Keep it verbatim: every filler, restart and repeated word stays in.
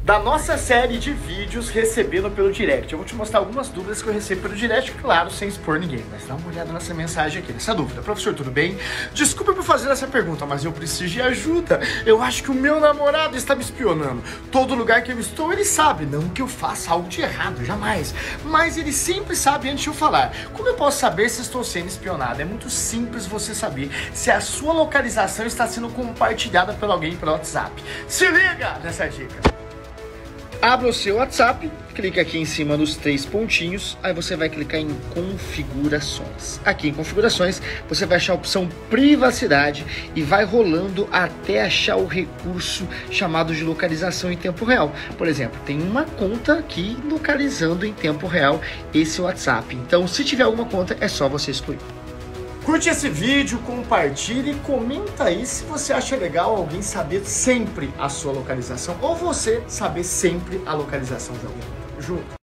da nossa série de vídeos recebendo pelo direct. Eu vou te mostrar algumas dúvidas que eu recebo pelo direct, claro, sem expor ninguém, mas dá uma olhada nessa mensagem aqui, nessa dúvida. Professor, tudo bem? Desculpa por fazer essa pergunta, mas eu preciso de ajuda. Eu acho que o meu namorado está me espionando. Todo lugar que eu estou, ele sabe. Não que eu faça algo de errado, jamais. Mas ele sempre sabe antes de eu falar. Como eu posso saber se estou sendo espionado? É muito simples você saber se a sua localização está sendo compartilhada por alguém pelo WhatsApp. Se liga nessa dica. Abra o seu WhatsApp, clica aqui em cima dos três pontinhos, aí você vai clicar em configurações. Aqui em configurações, você vai achar a opção privacidade e vai rolando até achar o recurso chamado de localização em tempo real. Por exemplo, tem uma conta aqui localizando em tempo real esse WhatsApp. Então, se tiver alguma conta, é só você excluir. Curte esse vídeo, compartilhe e comenta aí se você acha legal alguém saber sempre a sua localização ou você saber sempre a localização de alguém. Junto!